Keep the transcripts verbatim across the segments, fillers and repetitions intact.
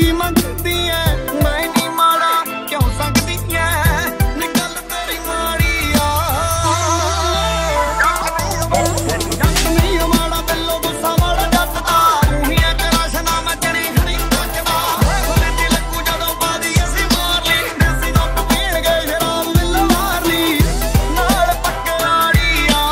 की मंगती है मैं नहीं माड़ा क्यों सकती है निकल तेरी माड़ी आ जट नहीं माड़ा बिल्लो गुस्सा वाला जट दा उहियां च राशना मैं चढ़ी खड़ी तकदा बोले दिल को जदों बादी असी मार ली देसी जट पीण गए शराब मिल मार ली नाल पक्के आड़ी आ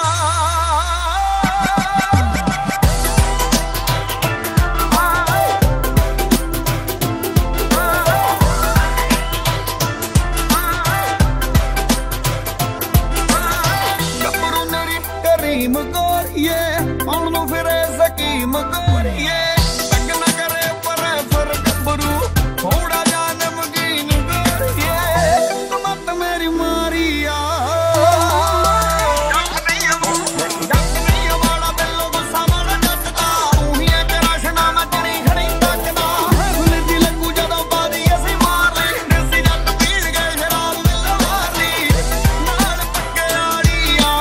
गोरिए पाउन फिरे सकीम गोरिए तक न करे पर फिर गबरू थोड़ा जा नमकीन गोरिए मत मेरी मारिया जट नहीं वाला बिल्लो गुस्सा वाला जट दा उहियां च राशना मैं चढ़ी खड़ी तकदा फुल दी लगू जदों बादी असी मार ली देसी जट पीण गए शराब मिल मार ली नाल पक्के आड़ी आ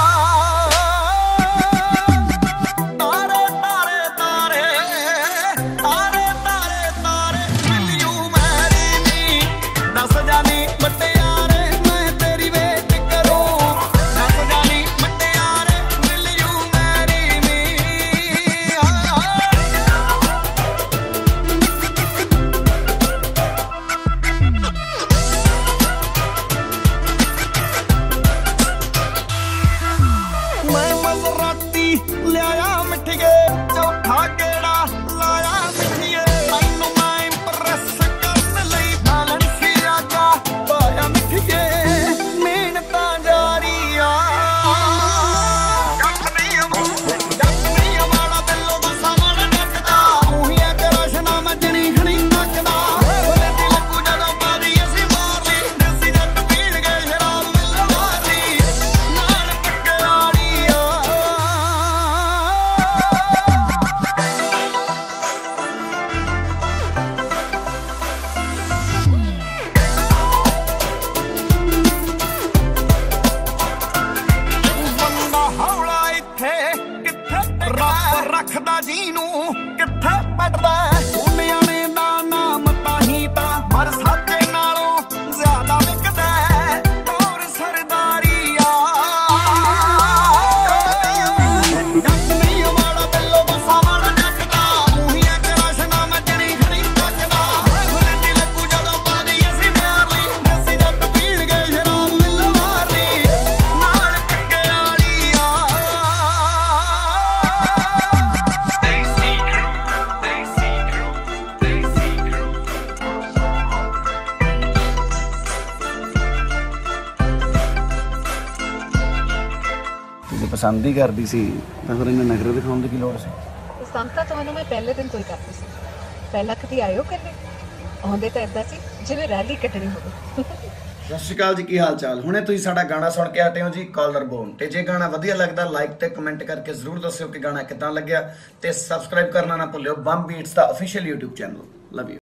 तारे तारे तारे तारे तारे तारे मिलियो मैरी नी दस जानी बट्टे यारे मैं तेरी वेट करूं दस जानी बट्टे यारे मिलियो मैरी नी मैं मजराती लिया मिठिए चौथा केड़ा लाया मिठिए मैनू मैं इंप्रेस करन लई बैलेंसी आजा पाया मिठिए मिहनत जारी आ जट नहीं वाला बिल्लो गुस्सा वाला जट दा उहियां च राशना मैं चढ़ी खड़ी तकदा बोले दिल को जदों बादी असी मार ली देसी जट पीण गए शराब मिल मार ली नाल पक्के आड़ी आ ਬੰਦਾ ਹੌਲਾ ਇੱਥੇ ਕਿੱਥੇ ਰੱਬ ਰੱਖਦਾ ਜਿਹਨੂੰ ਕਿੱਥੇ ਪੜਦਾ ਸੋਨਿਆਂ ਨੇ ਦਾ ਨਾਮ ਤਾਹੀਂ ਤਾਂ ਹਰ ਸਾਥੇ ਨਾਲੋਂ ਜ਼ਿਆਦਾ ਵਿਕਦਾ ਹੋਰ ਸਰਦਾਰੀ ਆ ਜਟ ਨਹੀਂ ਵਾਲਾ ਬਿੱਲੋ ਗੁੱਸਾ ਵਾਲਾ ਜਟ ਦਾ ਉਹੀਆਂ ਚ ਰਾਸ਼ਨਾ ਮੈਂ ਚੜੀ ਖੜੀ ਤਕਦਾ ਫੁੱਲ ਦੀ ਲੱਗੂ ਜਦੋਂ ਬਾਦੀ ਅਸੀਂ ਮਾਰ ਲਈ ਦੇਸੀ ਜੱਟ ਪੀਣ ਗਏ ਸ਼ਰਾਬ ਮਿਲ ਮਾਰ ਲਈ ਨਾਲ ਪੱਕੇ ਆੜੀ ਆ ਦੇਸੀ ਦੇਸੀ ਜੇ ਪਸੰਦ ਹੀ ਕਰਦੀ ਸੀ ਤਾਂ ਫਿਰ ਇਹਨੇ ਨਖਰੇ ਦਿਖਾਉਣ ਦੀ ਕੀ ਲੋੜ ਸੀ ਪਸੰਦ ਤਾਂ ਤੁਹਾਨੂੰ ਮੈਂ ਪਹਿਲੇ ਦਿਨ ਤੋਂ ਹੀ ਕਰਦੀ ਸੀ ਪਹਿਲਾਂ ਕਦੀ ਆਇਓ ਕਰਨੇ ਆਉਂਦੇ ਤਾਂ ਏਦਾਂ ਸੀ ਜਿਵੇਂ ਰੈਲੀ ਕੱਢਣੀ ਹੋਵੇ ਸਤਿ ਸ਼੍ਰੀ ਅਕਾਲ ਜੀ, ਕੀ ਹਾਲ ਚਾਲ। ਹੁਣੇ ਤੁਸੀਂ ਸਾਡਾ ਗਾਣਾ ਸੁਣ ਕੇ ਹਟੇ ਹੋ ਜੀ, ਕਾਲਰ ਬੋਨ। ਤੇ ਜੇ ਗਾਣਾ ਵਧੀਆ ਲੱਗਦਾ ਲਾਈਕ ਤੇ ਕਮੈਂਟ ਕਰਕੇ ਜ਼ਰੂਰ ਦੱਸਿਓ ਕਿ ਗਾਣਾ ਕਿੱਦਾਂ ਲੱਗਿਆ ਤੇ ਸਬਸਕ੍ਰਾਈਬ ਕਰਨਾ ਨਾ ਭੁੱਲਿਓ ਬੰਬ ਬੀਟਸ ਦਾ official YouTube channel. Love you.